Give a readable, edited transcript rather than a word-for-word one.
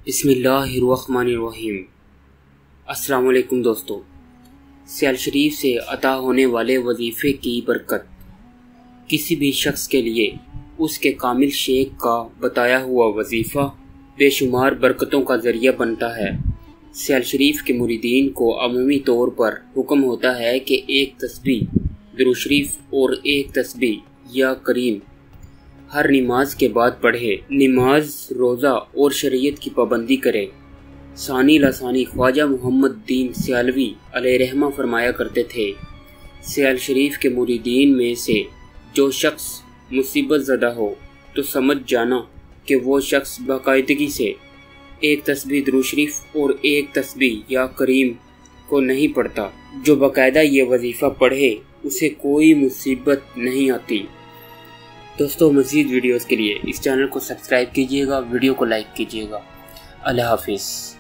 बिस्मिल्लाहिर्रहमानिर्रहीम। अस्सलाम वालेकुम दोस्तों। सियाल शरीफ से अता होने वाले वजीफ़े की बरकत किसी भी शख्स के लिए उसके कामिल शेख का बताया हुआ वजीफ़ा बेशुमार बरकतों का ज़रिया बनता है। सियाल शरीफ के मुरीदीन को अमूमी तौर पर हुक्म होता है कि एक तस्बीह दुरूद शरीफ और एक तस्बीह या करीम हर नमाज के बाद पढ़े। नमाज, रोज़ा और शरीयत की पाबंदी करे। सानी लासानी ख्वाजा मोहम्मद दीन सियालवी अलैहिर्रहमा फरमाया करते थे, सियाल शरीफ के मुरीदीन में से जो शख्स मुसीबत ज़दा हो तो समझ जाना कि वो शख्स बाकायदगी से एक तस्बीह दुरूद शरीफ और एक तस्बीह या करीम को नहीं पढ़ता। जो बाकायदा ये वजीफ़ा पढ़े उसे कोई मुसीबत नहीं आती। दोस्तों, मज़ीद वीडियोस के लिए इस चैनल को सब्सक्राइब कीजिएगा, वीडियो को लाइक कीजिएगा। अल्लाह हाफिज़।